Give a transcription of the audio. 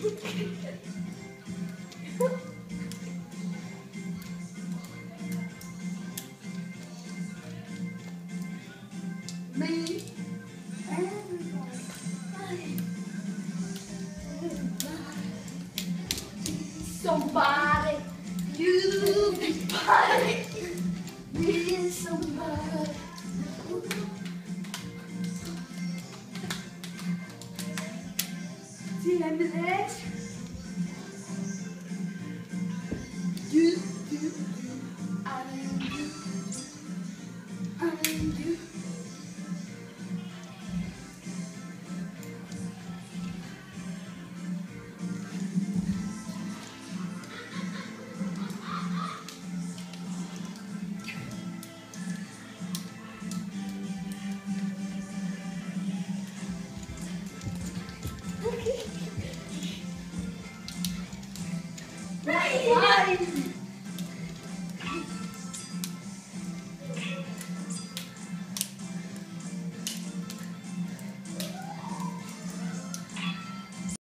Me. Somebody, you be party with somebody. See them legs? You, I do. Why?